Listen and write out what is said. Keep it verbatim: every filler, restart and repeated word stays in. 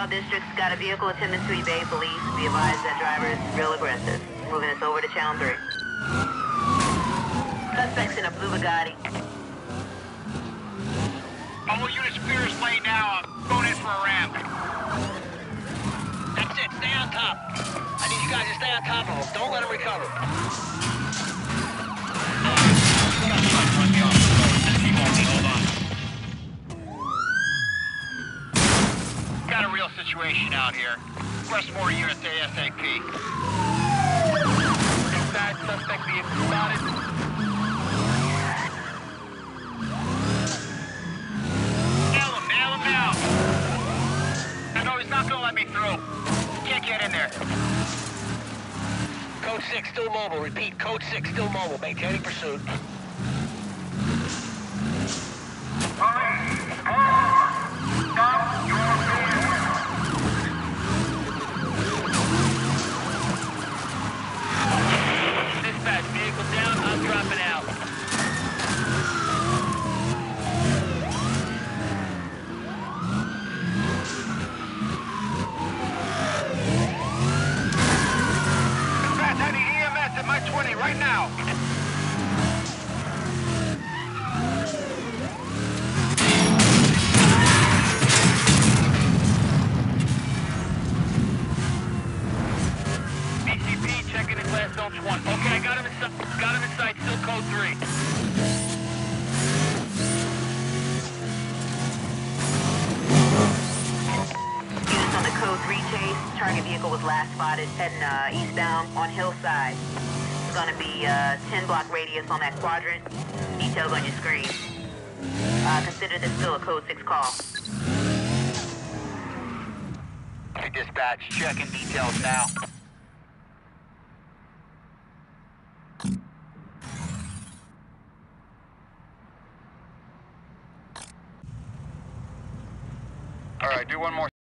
all districts. Got a vehicle attendant to evade police. Be advised that driver is real aggressive. Moving us over to Channel three. Suspects in a blue Bugatti. All units clear as lane now. I'm going in for a ramp. That's it. Stay on top. I need you guys to stay on top of them. Don't let them recover. Run me off the road. Keep on me. Hold on. Got a real situation out here. Request more units ASAP. Inside suspect being spotted. Nail him, nail him now. I know he's not gonna let me through. Can't get in there. Code six still mobile. Repeat, code six still mobile. Maintaining pursuit. Dispatch, vehicle down, I'm dropping out. Dispatch, I need E M S at my twenty right now. B C P checking in last zone one. Okay, I got him in sight. Got him in sight. Still code three. Units on the code three chase. Target vehicle was last spotted heading uh, eastbound on Hillside. It's gonna be uh, ten block radius on that quadrant. Details on your screen. Uh, consider this still a code six call. Hey, dispatch, checking details now. All right, do one more.